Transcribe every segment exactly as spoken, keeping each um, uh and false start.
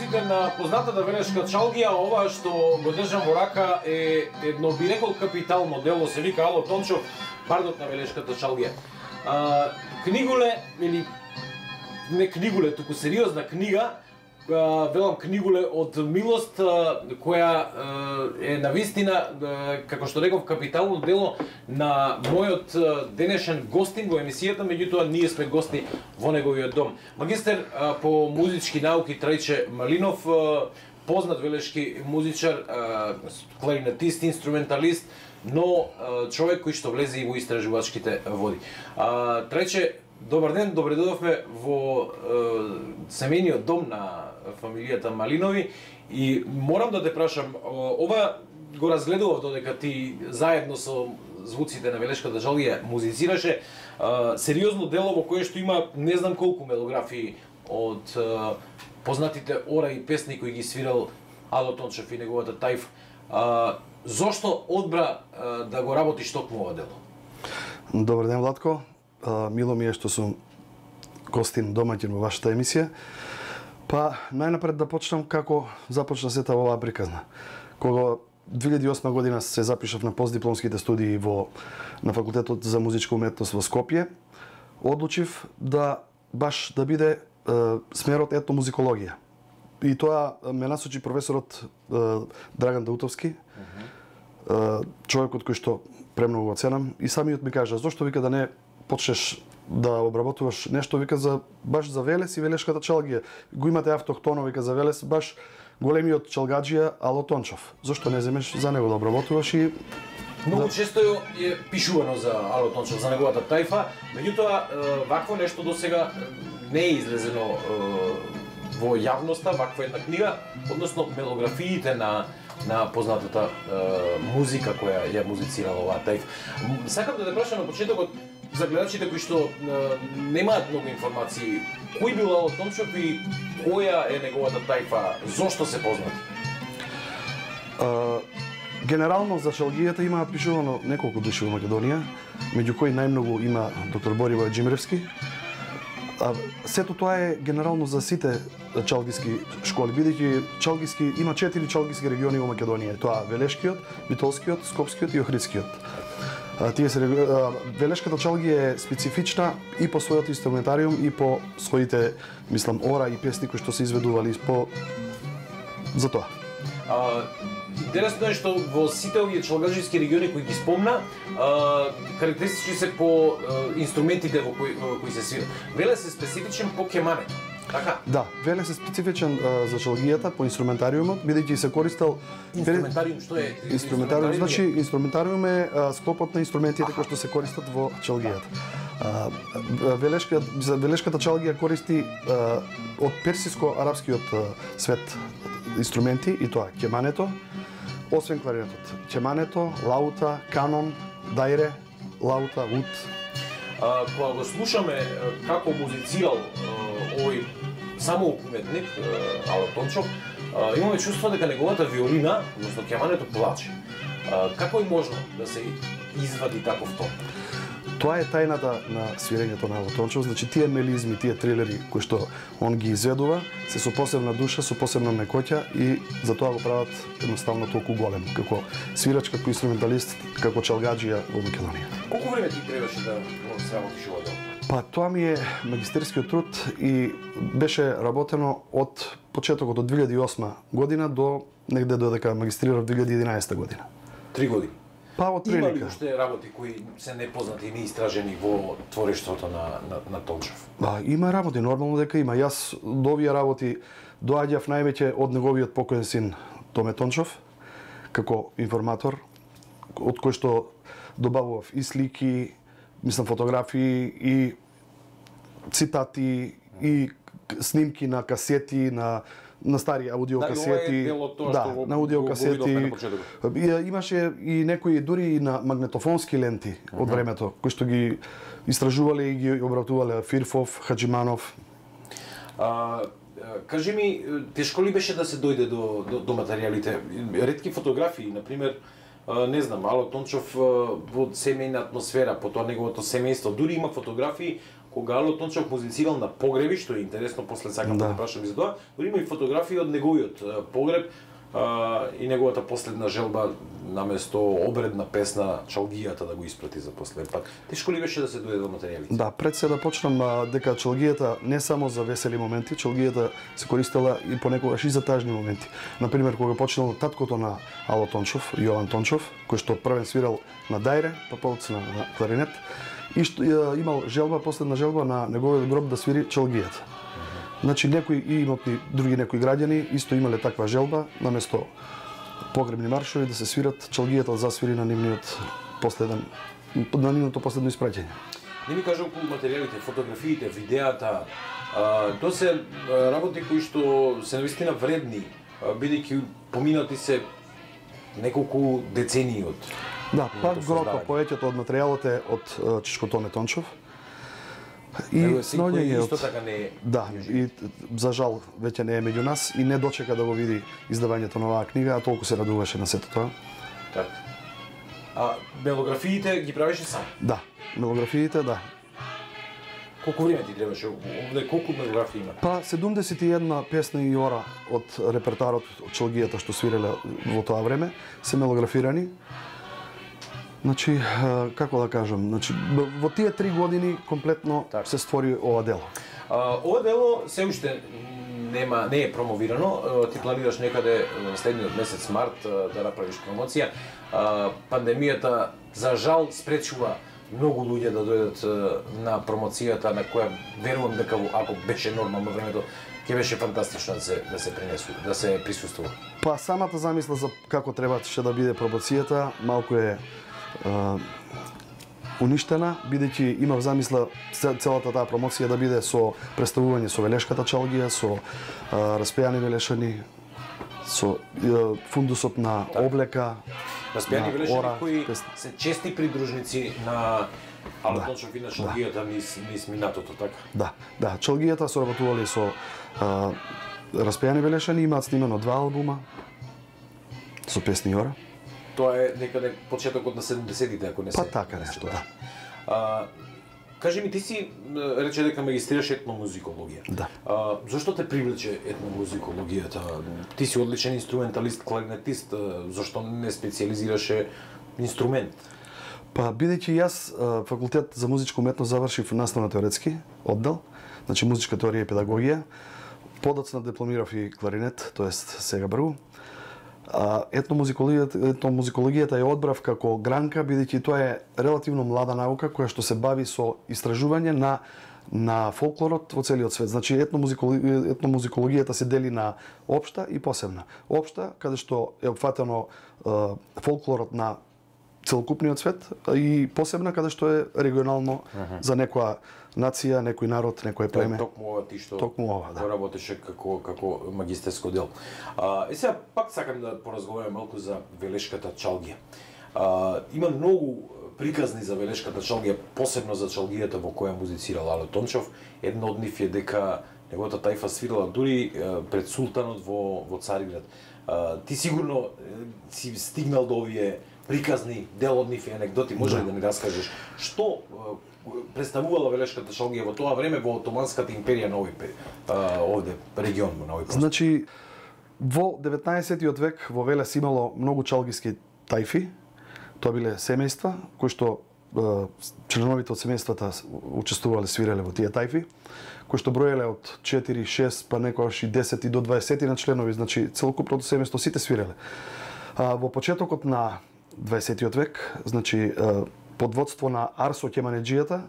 музика на познатата велешка чалгија, ова што го држам во рака е едно, би рекол, капитално дело, се вика Ало Тончов, бардот на велешката чалгија. А, книгуле, или не книгуле, туку сериозна книга, а, велам книгуле од милост, а, која а, е навистина, а, како што реков, капитално дело на мојот а, денешен гостин во емисијата, меѓутоа ние сме гости во неговиот дом. Магистер а, по музички науки Трајче Малинов, а, познат велешки музичар, а, кларинетист, инструменталист, но а, човек кој што влезе и во истражувачките води. А, Трајче, добар ден, добре дојдовме во е, семејниот дом на фамилијата Малинови и морам да те прашам, ова го разгледував додека ти заедно со звуците на велешката чалгија музицираше, е, сериозно дело во кое што има не знам колку мелографии од е, познатите ора и песни кои ги свирал Ало Тончев и неговата тајф. Е, зошто одбра е, да го работиш токму ова дело? Добар ден, Владко. Мило ми е што сум гостин домаќин во вашата емисија. Па, најнапред да почнам како започна сета оваа приказна. Кога две илјади и осма година се запишав на постдипломските студии во на факултетот за музичка уметност во Скопје, одлучив да баш да биде е, смерот етномузикологија. И тоа ме насочи професорот е, Драган Даутовски, е, човекот кој што премногу го ценам, и самиот ми кажа зошто вика да не почнеш да обработуваш нешто, вика, за баш за Велес и велешката чалгија. Го имате автохтоно, вика, за Велес, баш големиот чалгаџија Ало Тончов. Зошто не земеш за него да обработуваш и Многу да... често е пишувано за Ало Тончев, за неговата тајфа, меѓутоа вакво нешто досега не е излезено во јавноста, ваква една книга, односно мелографиите на на познатата е, музика која ја музицирала оваа тајф. Сакам да те прашам на почетокот за гледачите кои што е, немаат многу информации, кој бил Ало Тончев и која е неговата тајфа, зошто се познати? А, генерално за чалгијата имаат пишувано неколку души во Македонија, меѓу кои најмногу има доктор Боривој Џимревски. А, сето тоа е генерално за сите чалгиски школи, бидејќи чалгиски има четири чалгиски региони во Македонија, тоа Велешкиот, Битолскиот, Скопскиот и Охридскиот. А, тие се а, велешката чалгија е специфична и по својот инструментариум и по своите, мислам, ора и песни кои што се изведували по за тоа. А, интересно е што во сите овие чалгаџиски региони кои ги спомна, а, карактеристични се по а, инструментите во кои, во кои се свира. Велес е специфичен по кемането. Така? Да, Велес е специфичен а, за чалгијата по инструментариумот, бидејќи се користел Инструментариум, што е? Инструментариум, значи инструментариум е а, склопот на инструментите кои што се користат во чалгијата. А, велешка, за велешката чалгија користи а, од персиско-арапскиот свет инструменти, и тоа кемането, освен кларинетот, кемането, лаута, канон, дајре, лаута, ут. А, кога го слушаме како музицирал овој самоук уметник Ало Тончов, имаме чувство дека неговата виолина, односно кемането, плаче. А, како е можно да се извади таков тон? Тоа е тајната на свирењето на Ало Тончев, значи тие мелизми, тие трилери кои што он ги изведува, се со посебна душа, со посебна мекоќа и затоа го прават едноставно толку голем, како свирач, како инструменталист, како чалгаџија во Македонија. Колку време ти требаше да сработиш ова дело? Па тоа ми е магистерскиот труд и беше работено од почетокот од две илјади и осма година до негде додека магистрирав две илјади и единаесета година. Три години. Па од Има ли прилика. уште работи кои се непознати и неистражени во творештвото на, на, на Тончев? Ба, има работи, нормално дека има. Јас до овие работи доаѓав највеќе од неговиот покоен син Томе Тончев, како информатор, од кој што добавував и слики, мислам фотографии, и цитати, и снимки на касети, на на стари аудиокасети, да, дело тоа да, што на аудиокасети. Имаше и некои дури и на магнетофонски ленти uh -huh. од времето, кои што ги истражувале и ги обработувале Фирфов, Хаџиманов. А, кажи ми, тешко ли беше да се дојде до, до, до материјалите? Ретки фотографии, например, не знам, Ало Тончев во семејна атмосфера, по тоа неговото семејство, дури има фотографии кога Ало Тончев музицирал на погреби, што е интересно, после сакам да, да прашам и за тоа, дори има и фотографии од неговиот погреб, Uh, и неговата последна желба наместо обредна песна Чалгијата да го испрати за последен пат. Тешко ли беше да се дојде до материјалите? Да, пред се да почнам дека Чалгијата не само за весели моменти, Чалгијата се користела и понекогаш и за тажни моменти. Например, кога почнал таткото на Ало Тончев, Јован Тончев, кој што првен свирал на дајре, па подоцна на кларинет, и што имал желба, последна желба на неговиот гроб да свири Чалгијата. Значи, некои и имотни, други некои граѓани исто имале таква желба, наместо погребни маршови да се свират, Чалгијата да засвири на нивниот последен, на нивното последно испраќање. Не ми кажа околу материјалите, фотографиите, видеата, а, тоа се работи кои што се навистина вредни, бидејќи поминати се неколку децении од... Да, пак грото повеќето од материјалот е од Чичко Тоне Тончев. И сноѓање исто така не е. Да, и за жал веќе не е меѓу нас и не дочека да го види издавањето на оваа книга, а толку се радуваше на сето тоа. Така. А мелографиите ги правеше сам? Да, мелографиите, да. Колку време ти требаше? Овде колку мелографии има? Па седумдесет и една песна и ора од репертарот од Чалгијата што свиреле во тоа време се мелографирани. Значи, како да кажам, значи во тие три години комплетно так се створи ова дело. А, ова дело се уште нема не е промовирано. Ти планираш некаде следниот месец март да направиш промоција. А, пандемијата за жал спречува многу луѓе да дојдат на промоцијата на која верувам дека ако беше нормално времето ќе беше фантастично да се да се пренесу, да се присуствува. Па самата замисла за како требаше да биде промоцијата малку е Uh, уништена, бидејќи имав замисла целата таа промоција да биде со представување со Велешката Чалгија, со uh, распејани велешани, со uh, фундусот на так. Облека, распејани велешани кои пес... се чести придружници на Ало Тончев и на Чалгијата да. низ, низ минатото, така? Да, да, Чалгијата соработувале со uh, распејани велешани, имаат снимано два албума со песни ора. Тоа е некаде почетокот на седумдесетите, ако не се... Па така нешто, да. А, кажи ми, ти си рече дека магистрираш етномузикологија. Да. А, зошто те привлече етномузикологијата? Ти си одличен инструменталист, кларинетист, зошто не специализираше инструмент? Па, бидејќи јас факултет за музичка уметност завршив наставно теоретски оддел, значи музичка теорија и педагогија. Подоцна дипломирав и кларинет, тоест сега бргу. Етномузикологијата, етномузикологијата ја одбрав како гранка, бидејќи тоа е релативно млада наука која што се бави со истражување на на фолклорот во целиот свет. Значи етномузикологијата, етномузикологијата се дели на општа и посебна. Општа, каде што е опфатено е, фолклорот на целокупниот свет, и посебна каде што е регионално uh-huh. за некоја нација, некој народ, некое племе. Токму ова ти што Токму ова, да. работеше како како магистерско дел. А, е сега пак сакам да поразговараме малку за Велешката Чалгија. А, има многу приказни за Велешката Чалгија, посебно за Чалгијата во која музицирал Ало Тончев. Едно од нив е дека неговата тајфа свирала дури пред султанот во во Цариград. А, ти сигурно си стигнал до овие приказни, дел од нив и анекдоти, може ли да ни раскажеш што представувала Велешката Чалгија во тоа време во Отоманската империја на овој овде регион на овој простор? Значи во деветнаесеттиот век во Велес имало многу чалгиски тајфи. Тоа биле семејства кои што членовите од семејствата учествувале, свиреле во тие тајфи, кои што броеле од четири, шест, па некогаш и десет и до дваесет на членови, значи целокупното семејство сите свиреле. Во почетокот на дваесеттиот век, значи под водство на Арсо Кеманеджијата,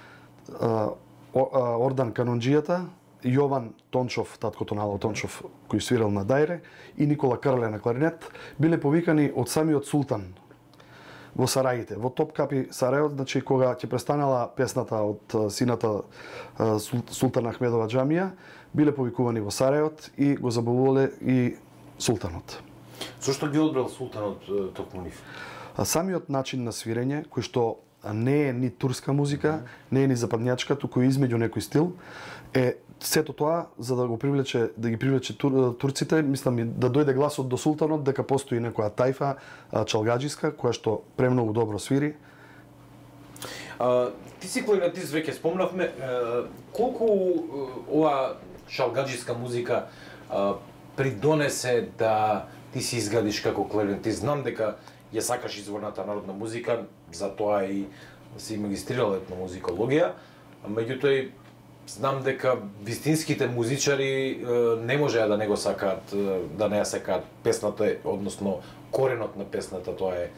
Ордан Канонџијата, Јован Тончов, таткото на Ало Тончов, кој свирал на дајре, и Никола Крле на кларинет, биле повикани од самиот султан во Сараите, во Топкапи Сарајот, значи кога ќе престанала песната од сината Султан Ахмедова џамија, биле повикувани во Сарајот и го забавувале и султанот. Зошто ги одбрал султанот токму нив? Самиот начин на свирење, кој што не е ни турска музика, не е ни западњачка, туку измеѓу некој стил, е сето тоа за да го привлече, да ги привлече тур, турците, мислам да дојде гласот до султанот дека постои некоја тајфа чалгаџиска која што премногу добро свири. А, ти ти си кларинетист, веќе спомнавме, колку ова шалгаџиска музика придонесе да ти си изградиш како кларинетист? Знам дека ја сакаш изворната народна музика, затоа и си магистрирал етномузикологија, меѓутоа и знам дека вистинските музичари не можеа да не го сакаат, да не ја сакаат песната, односно коренот на песната, тоа е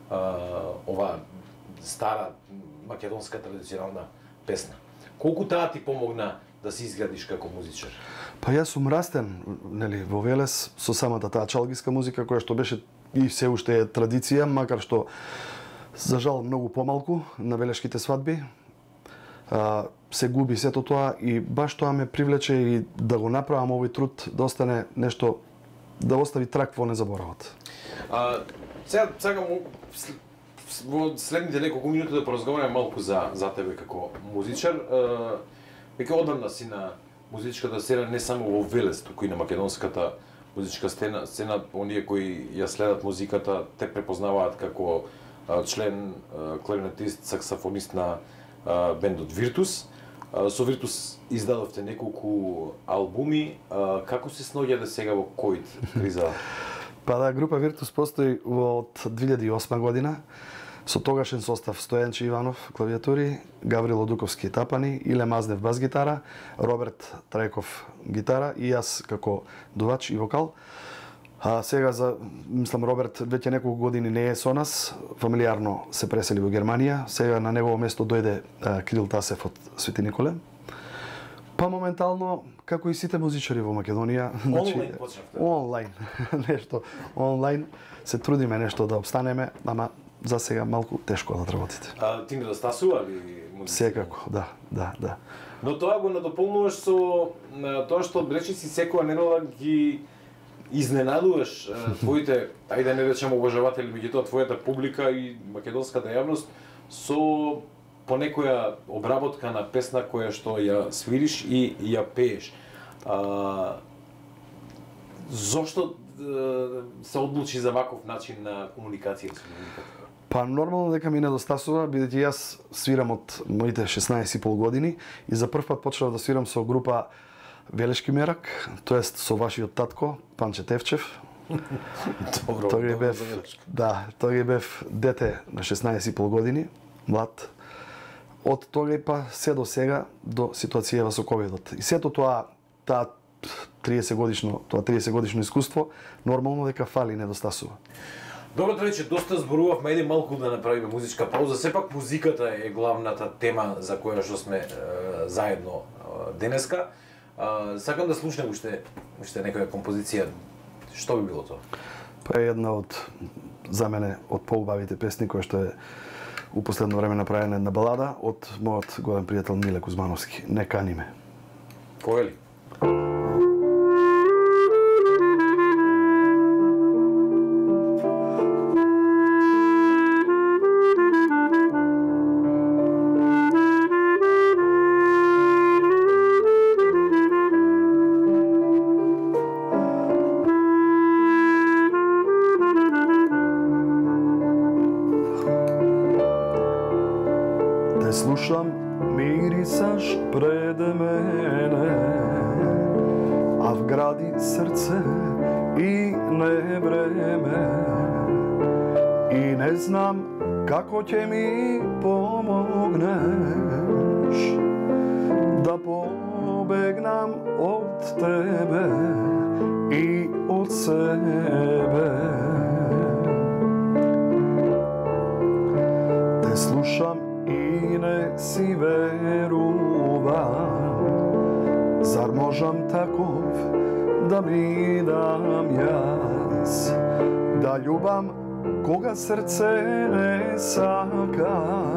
ова стара македонска традиционална песна. Колку таа ти помогна да се изградиш како музичар? Па јас сум растен, нели, во Велес со самата таа чалгиска музика која што беше и се уште е традиција, макар што за жал многу помалку на велешките свадби. А, се губи сето тоа и баш тоа ме привлече и да го направам овој труд, да остане нешто, да остави трак во незаборавот. А, сега сакам во следните неколку минути да поразговараме малку за за тебе како музичар. Веќе одамна си на музичката сцена не само во Велес, туку и на македонската музичка сцена, сцена оние кои ја следат музиката, те препознаваат како член, кларинетист, саксофонист на бендот Виртус. Со Виртус издадовте неколку албуми. Како се сноѓате сега во ковид криза? Па да, група Виртус постои од две илјади и осма година со тогашен состав Стојанче Иванов клавиатури, Гаврило Дуковски тапани, Иле Мазнев бас гитара, Роберт Трајков гитара и јас како дувач и вокал. А сега за мислам Роберт веќе неколку години не е со нас, фамилиарно се пресели во Германија. Сега на негово место дојде а, Кирил Тасев од Свети Николе. Па моментално како и сите музичари во Македонија, Онлайн почнавте. Онлайн, нешто онлайн се трудиме нешто да обстанеме, ама за сега малку тешко да работите. А ти недостасува ли музика? Секако, да, да, да. Но тоа го надополнуваш со тоа што речи си секоја недела ги изненадуваш твоите, ајде да не речеме обожаватели, меѓутоа твојата публика и македонската јавност со по некоја обработка на песна која што ја свириш и ја пееш. А, зошто се одлучи за ваков начин на комуникација со публиката? Па нормално дека ми недостасува, бидејќи јас свирам од моите шеснаесет и пол години и за прв пат почнав да свирам со група Велешки мерак, тоест со вашиот татко Панче Тевчев. Добро, тој добро бев, да, тој бев дете на шеснаесет и пол години, млад. Од тога и па се до сега до ситуацијава со ковидот. И сето тоа, таа триесет годишно, тоа триесет годишно искуство, нормално дека фали и недостасува. Добро, рече, доста зборувавме, ајде малку да направиме музичка пауза. Сепак музиката е главната тема за која што сме е, заедно е, денеска. Е, сакам да слушнем уште уште некоја композиција. Што би било тоа? Па е една од за мене од поубавите песни која што е у последно време направена една балада од мојот голем пријател Миле Кузмановски. Не кани ме. Повели. Слушам, мирисаш пред мене, а вгради срце и не време. И не знам како ќе ми помогнеш да побегнам од тебе и од себе. Те слушам и не си верувам, зар можам таков да бидам јас, да љубам кога срце не сака,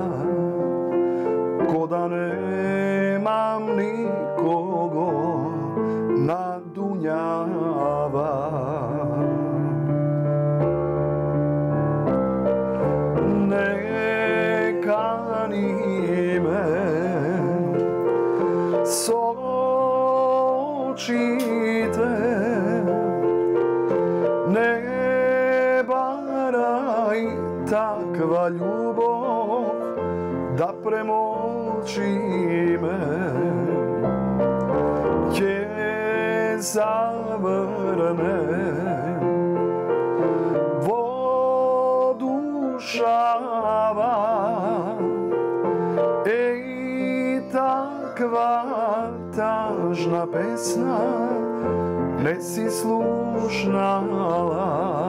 ко да немам никого на дуњава. Со очите не барај таква љубов да премора очиме ќе заврне во душава еј таква тажна песна не си слушнала.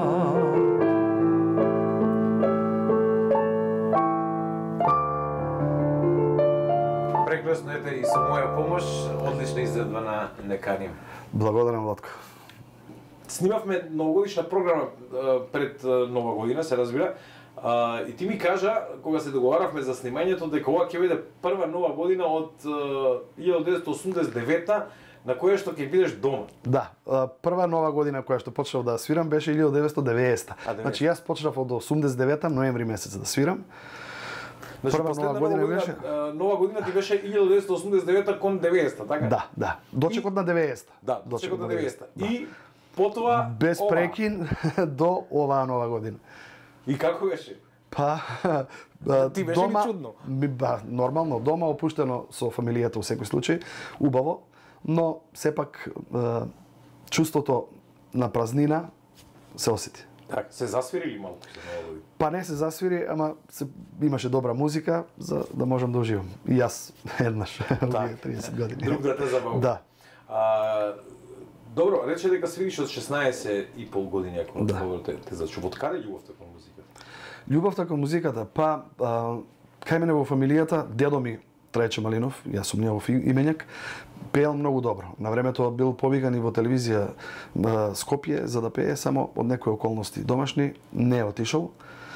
Прекрасно, ете и со моја помош, одлична изvedба на Не каним. Благодарам, Владко. Снимавме новогодишна програма пред Нова година, се разбира. И ти ми кажа, кога се договаравме за снимањето, дека ова ќе биде прва Нова година од илјада деветстотини осумдесет и девета, на која што ќе бидеш дома. Да, прва Нова година која што почнав да свирам беше илјада деветстотини и деветдесета. Значи јас почнав од осумдесет и девета ноември месец да свирам. Значи, прва Нова година, нова година беше Нова година ти беше илјада деветстотини осумдесет и девета кон деветдесета, така? Да, да. Дочекот на деветдесета. Да, дочекот на деветдесета. И потоа без прекин до оваа Нова година. И како беше? Па, ти беше дома, ли чудно? Ми, ба, нормално, дома опуштено со фамилијата во секој случај, убаво, но сепак чувството на празнина се осети. Так, се засвири ли малку за Нова година? Па не се засвири, ама се, имаше добра музика за да можам да уживам. И јас еднаш, овие триесет години. Друг да те забавува. Да. А, добро, рече дека свириш од шеснаесет и пол години, ако да. те, те зачува. Од каде љубовта кон музиката? Љубовта кон музиката, па а, кај мене во фамилијата дедо ми Трајче Малинов, јас сум негов именјак, пеел многу добро. На времето бил повикан и во телевизија Скопје за да пее, само од некои околности домашни не е отишол.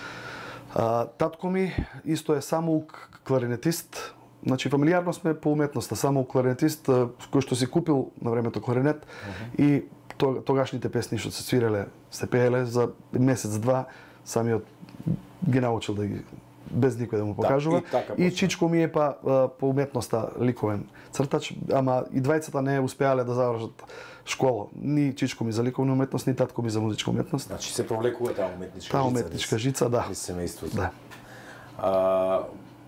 А, татко ми исто е самоук кларинетист. Значи фамилијарно сме по уметноста, самоук кларинетист кој што си купил на времето кларинет uh-huh. и тогашните песни што се свиреле, се пееле за месец-два, самиот ги научил да ги без никој да му покажува. Да, и, и чичко ми е па по уметноста ликовен цртач, ама и двајцата не успеале да завршат школа. Ни чичко ми за ликовна уметност, ни татко ми за музичка уметност. Значи се провлекува таа уметничка таа жица. Таа уметничка жица, да. Низ семејството. Да. А,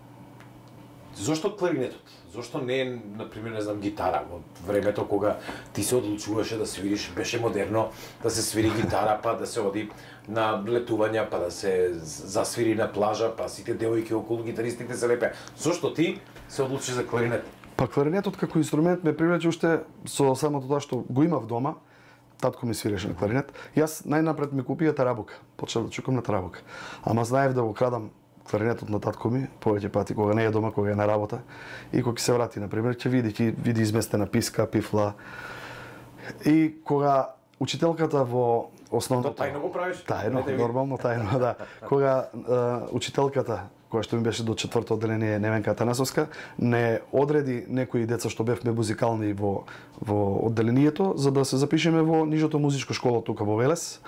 зошто кларинетот? Зошто не е, например, не знам, гитара? Во времето кога ти се одлучуваше да свириш, беше модерно да се свири гитара, па да се оди на летувања, па да се засвири на плажа, па сите девојки околу гитаристите се лепеа. Зошто ти се одлучи за кларинет? Па кларинетот како инструмент ме привлече уште со самото тоа што го имав дома. Татко ми свиреше на кларинет. Јас најнапред ми купија тарабука. Почнав да чукам на тарабука. Ама знаев да го крадам кларинетот на татко ми повеќе пати кога не е дома, кога е на работа и кога ќе се врати, на пример, ќе види, ќе види изместена писка, пифла. И кога учителката во основното... То тајно го правиш? Тајно, нормално тајно, да. Кога е, учителката, која што ми беше до четврто одделение Неменка Атанасовска, не одреди некои деца што бевме музикални во, во одделението, за да се запишеме во нижото музичко школа тука во Велес.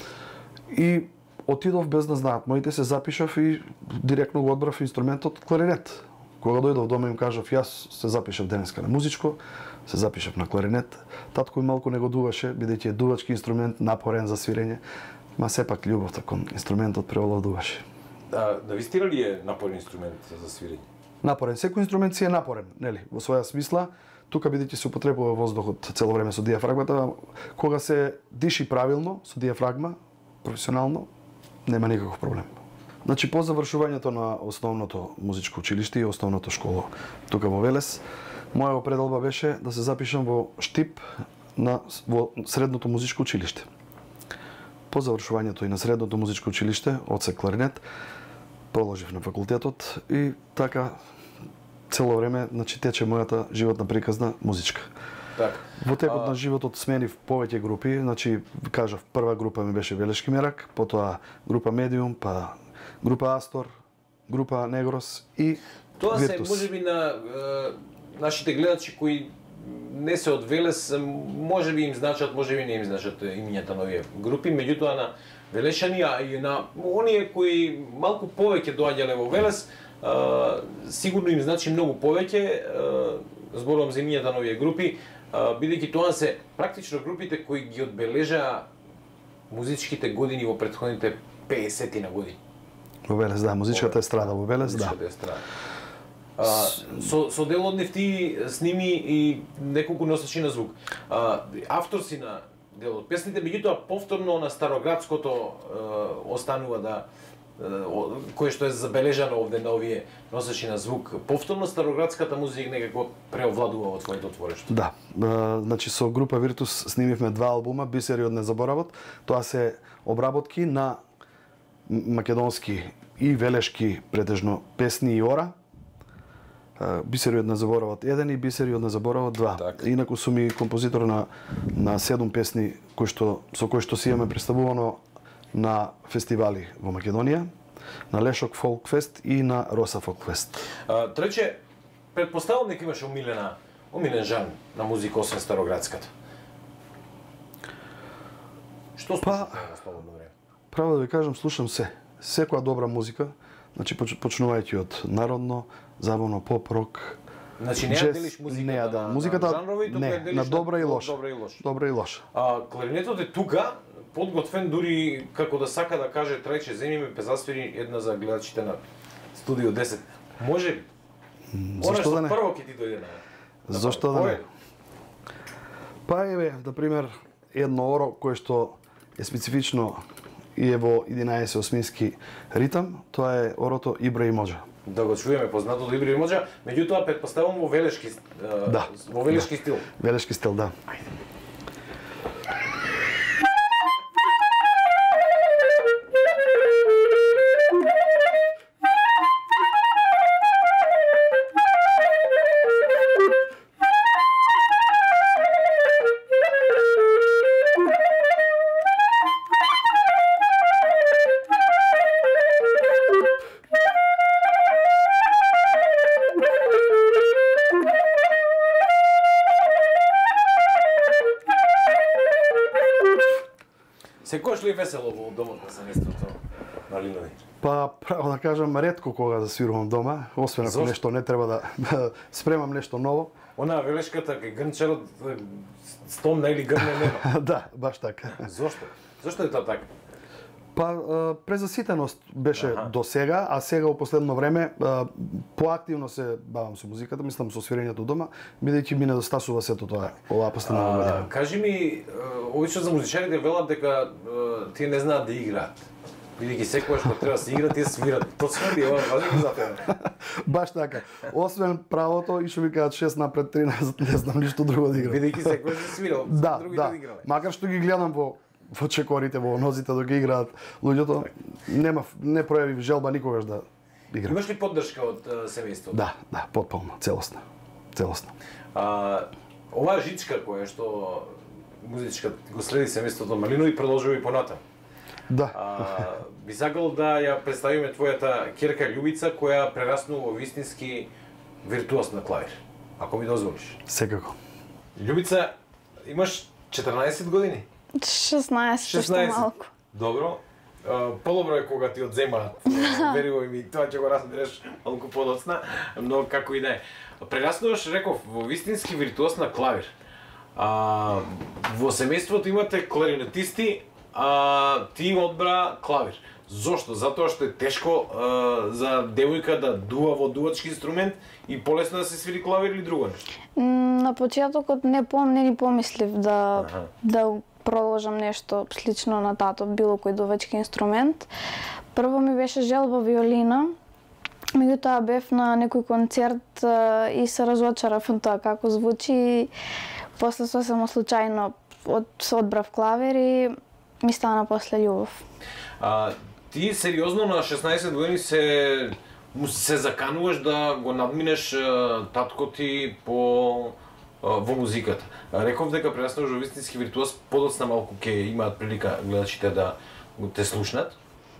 И отидов без да знаат. Моите се запишав и директно го одбрав инструментот кларинет. Кога дојдов дома им кажав, јас се запишав денеска на музичко, се запишав на кларинет. Татко ми малку не го дуваше, бидејќи е дувачки инструмент, напорен за свирење, ма сепак љубовта кон инструментот превладуваше. Да, да вистина ли е напорен инструмент за свирење? Напорен, секој инструмент си е напорен, нели? Во своја смисла, тука бидејќи се употребува воздухот цело време со диафрагмата, кога се диши правилно со диафрагма, професионално, нема никаков проблем. Значи, по завршувањето на основното музичко училиште и основното школа тука во Велес, моја пределба беше да се запишам во Штип на во средното музичко училиште. По завршувањето и на средното музичко училиште, одсек кларинет, продолжив на факултетот и така цело време, значи, тече мојата животна приказна музичка. Так. Во текот а... на животот сменив повеќе групи, значи кажав, прва група ми беше Велешки мерак, потоа група Медиум, па група Астор, група Негрос и Тоа Виртус. се можеби на е, нашите гледачи кои не се од Велес, можеби им значат, можеби не им значат имињата на овие групи, меѓутоа на Велешани, а и на оние кои малку повеќе доаѓале во Велес, е, сигурно им значи многу повеќе, е, зборувам за имињата на овие групи, бидејќи тоа се практично групите кои ги одбележаа музичките години во претходните песет на години. Во Велес, да, музичката естрада во Велес, да. Музичката естрада. А, со, со дел од нив ти сними и неколку носачи на звук. А, автор си на дел од песните, меѓутоа повторно на староградското е, останува да е, кое што е забележано овде на овие носачи на звук. Повторно староградската музика некако преовладува во твоето творештво. Да, а, значи со група Виртус снимивме два албума, Бисери од незаборавот. Тоа се обработки на македонски и велешки претежно песни и ора. Бисери од незаборавот еден и Бисери од незаборавот два. Так. Инаку сум и композитор на на седум песни кои што со кои што си имаме представувано на фестивали во Македонија, на Лешок Фолк Фест и на Роса Фолк Фест. А, трече, предпоставам дека имаш омилена, омилен жан на музика освен староградската. Што слушаш Па, на слободно време? Право да ви кажам, слушам се. Секоја добра музика, значи поч- почнувајќи од народно, забавно, поп, рок. Значи не ја джез, делиш музиката не ја да. на, музиката, на жанрови, туку не, ја делиш на добра и лоша. Добра и лоша. Добра и лоша. А кларинетот е тука, подготвен дури како да сака да каже трајче, земи ме пе засвири една за гледачите на Студио десет. Може ли? Зашто да не? Прво ќе ти дојде на. на Зашто да Кој не? е? Па еве, на пример, едно оро кое што е специфично и е во единаесет осмински ритам, тоа е орото Ибра и Моџа. Да го чуеме познатото Ибра и Моџа, меѓутоа претпоставувам во велешки е, Да. во велешки Да. стил. Велешки стил, да. Секогаш ли е весело во домот на семејството на Линови? Па, право да кажам, ретко кога да свирувам дома, освен ако Зошто? нешто не треба да, да спремам нешто ново. Она велешката кај грнчарот стомна или грне нема. Да, баш така. Зошто? Зошто е тоа така? Па, а, презаситеност беше Аха. до сега, а сега во последно време а, поактивно се бавам со музиката, мислам со свирењето дома, бидејќи ми недостасува сето тоа оваа постанова година. А, кажи ми, обично за музичарите велат дека е, тие не знаат да играат. Бидејќи секогаш кога треба да се игра, тие свират. Точно ли е ова важно за тебе? Баш така. Освен правото и што ми кажат шест напред три назад, не знам ништо друго да играм. Бидејќи секогаш се свирал, Да, другите да. да играле. Макар што ги гледам во во чекорите, во нозите док играат луѓето, нема не пројавив желба никогаш да играм. Имаш ли поддршка од е, семејството? Да, да, потполно, целосно. Целосно. А, оваа жичка која што музичка го следи семејството Малинови продолжува и понатам. Да. А, би сакал да ја представиме твојата ќерка Љубица која прераснува во вистински виртуоз на клавир. Ако ми дозволиш. Секако. Љубица, имаш четрнаесет години? шеснаесет, што малку. Добро. А, Подобро е кога ти одземаат, верувај ми, тоа ќе го разбереш малку подоцна, но како и да е. Прераснуваш, реков, во вистински виртуоз на клавир. А, во семејството имате кларинетисти, а ти одбра клавир. Зошто? Затоа што е тешко а, за девојка да дува во дувачки инструмент и полесно да се свири клавир или друго нешто? На почетокот не пом не ни помислив да Аха. да продолжам нешто слично на тато, било кој дувачки инструмент. Прво ми беше желба виолина, меѓутоа бев на некој концерт а, и се разочарав од тоа како звучи и после сосема случајно од се одбрав клавир и ми стана после љубов. А, ти сериозно на шеснаесет години се му се закануваш да го надминеш а, татко ти по а, во музиката. А, Реков дека прераснуваш во вистински виртуоз, подоцна малку ќе имаат прилика гледачите да го те слушнат.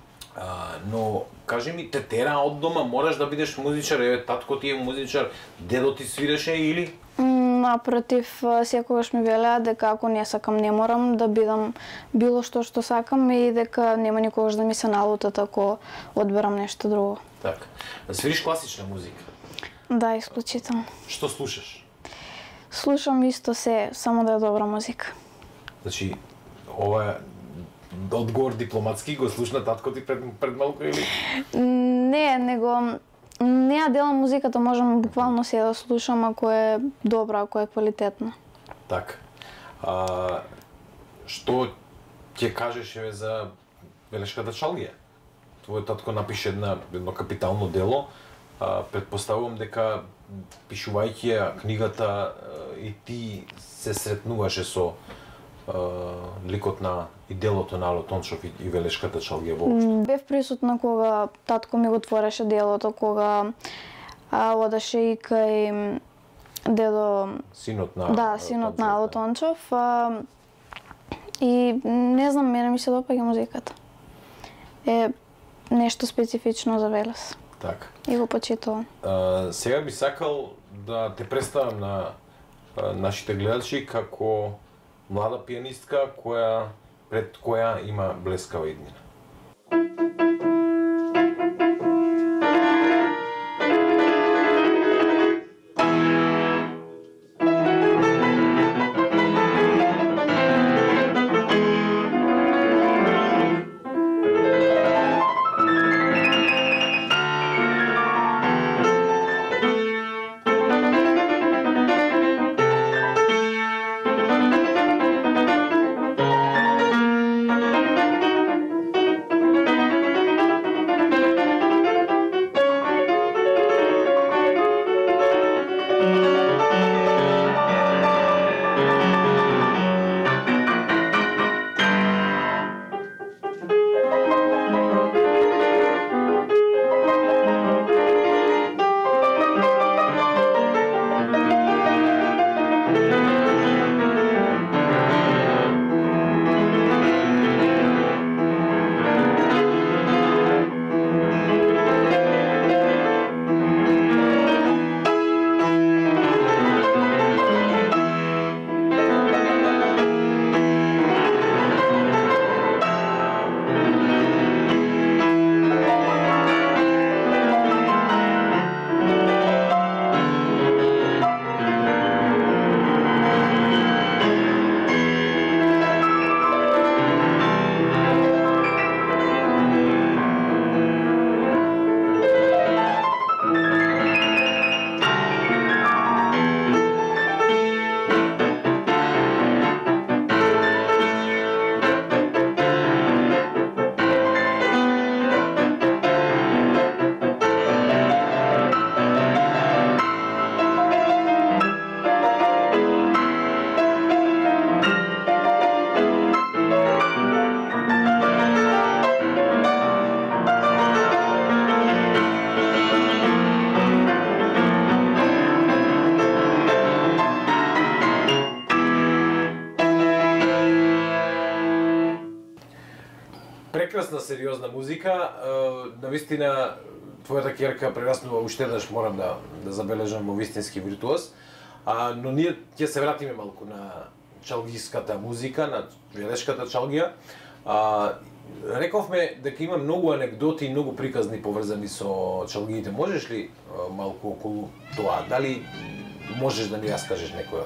А, но кажи ми, те тера од дома, мораш да бидеш музичар, еве татко ти е музичар, дедо ти свиреше или? Напротив, секогаш ми велеа дека ако не сакам не морам да бидам било што што сакам и дека нема никогаш да ми се налутат ако одберам нешто друго. Така. Свириш класична музика. Да, исклучително. Што слушаш? Слушам исто се, само да е добра музика. Значи, ова е одговор дипломатски го слушна татко ти пред, пред малку или? Не, него Не ја делам музиката, можам буквално се да слушам ако е добра, ако е квалитетна. Така. А, што ќе кажеш еве за Велешката чалгија? Твојот татко напише една, едно капитално дело. А, предпоставувам дека пишувајќи ја книгата и ти се сретнуваше со а, ликот на и делото на Ало Тончов и, и Велешката чалгија воопшто. Бев присутна кога татко ми го твореше делото, кога а, одеше и кај дедо... Синот на... Да, синот на Ало Тончов. А, и не знам, мене ми се допаѓа музиката. Е нешто специфично за Велес. Така. И го почитувам. А, сега би сакал да те представам на а, нашите гледачи како млада пианистка која пред која има блескава иднина. Прекрасна, сериозна музика. Навистина, твојата ќерка прераснува уште еднаш, морам да, да забележам во вистински виртуоз. А, но ние ќе се вратиме малку на чалгиската музика, на Велешката чалгија. А, рековме дека има многу анекдоти и многу приказни поврзани со чалгиите. Можеш ли а, малку околу тоа? Дали можеш да ни раскажеш некоја?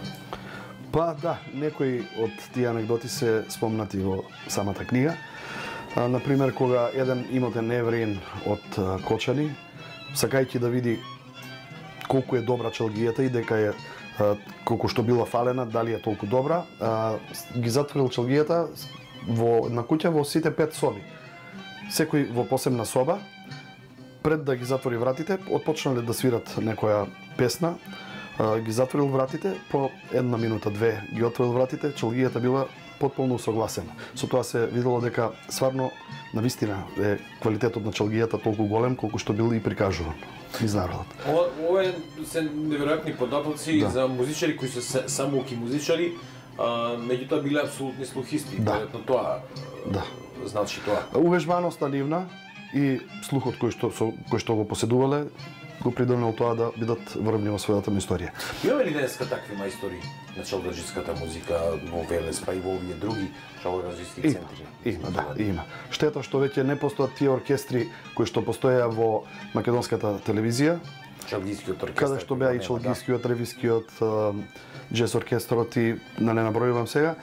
Па да, некои од тие анекдоти се спомнати во самата книга. А, например, кога еден имотен евреин од а, Кочани, сакајќи да види колку е добра чалгијата и дека е а, колку што била фалена, дали е толку добра, а, ги затворил чалгијата во една куќа во сите пет соби. Секој во посебна соба, пред да ги затвори вратите, отпочнале да свират некоја песна, а, ги затворил вратите, по една минута, две ги отворил вратите, чалгијата била потполно усогласена. Со тоа се видело дека стварно навистина е квалитетот на чалгијата толку голем колку што бил и прикажуван низ народот. Ова, ова е се неверојатни податоци да. За музичари кои се самоуки музичари, а, меѓутоа биле апсолутни слухисти. Да. Веројатно тоа да. Значи тоа. Увежбаноста нивна и слухот кој што со, кој што го поседувале го придонел тоа да бидат врвни во својата историја. Имаме ли денеска такви мајстори на чалгиджиската музика во Велес, па и во овие други чалгиджиски центри? Има, да, има. Штета што веќе не постојат тие оркестри кои што постоја во македонската телевизија. Чалгискиот оркестар. Каде што беа и чалгискиот, да. Ревискиот, джез оркестрот и да не набројувам сега.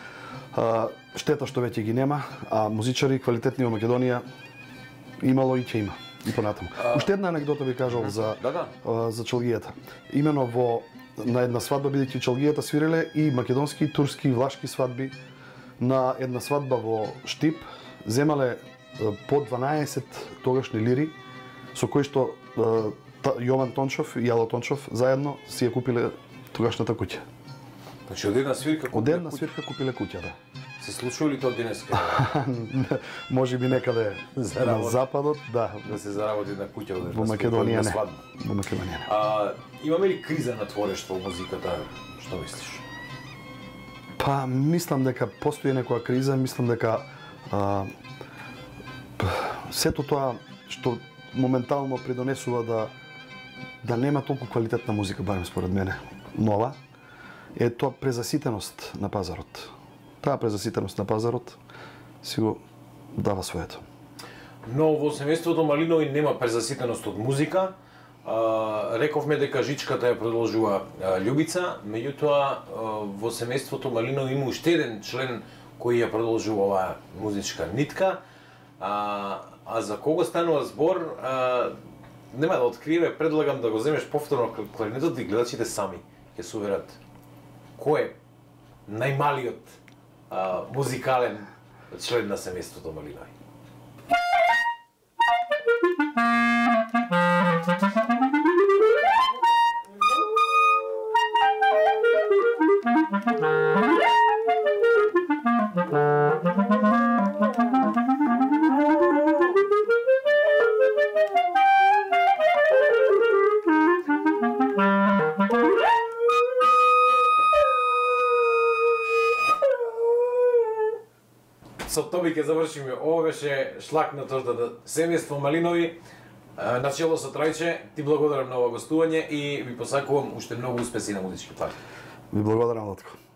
Штета што веќе ги нема, а музичари квалитетни во Македонија имало и ќе има. и понатаму. Уште една анегдота би кажал за Да, да. а, за чалгијата. Имено во на една свадба, бидејќи чалгијата свиреле и македонски, и турски, и влашки свадби, на една свадба во Штип земале по дванаесет тогашни лири, со кои што Јован Тончов и Јало Тончов заедно си ја купиле тогашната куќа. Значи од една свирка Од една свирка купиле куќа, да. Се случува ли тоа денес? Може би некаде на западот, да. Да се заработи една куќа од Во Македонија не. Во Македонија не. А, имаме ли криза на творештво во музиката? Што мислиш? Па, мислам дека постои некоја криза, мислам дека а, сето тоа што моментално придонесува да да нема толку квалитетна музика, барем според мене, нова, е тоа презаситеност на пазарот. Таа презаситеност на пазарот си го дава своето. Но во семејството Малинови нема презаситеност од музика. А, рековме дека жичката ја продолжува а, Љубица, меѓутоа во семејството Малинови има уште еден член кој ја продолжува оваа музичка нитка. А, а за кого станува збор, а, нема да откриеме, предлагам да го земеш повторно кларинетот и гледачите сами ќе се уверат кој е најмалиот а, музикален член на семејството Малинови. Со тоа ќе завршиме. Ова беше шлак на тортата. Семејство Малинови, начело со Трајче, ти благодарам на ова гостување и ви посакувам уште многу успеси на музички парти. Ви благодарам, Латко.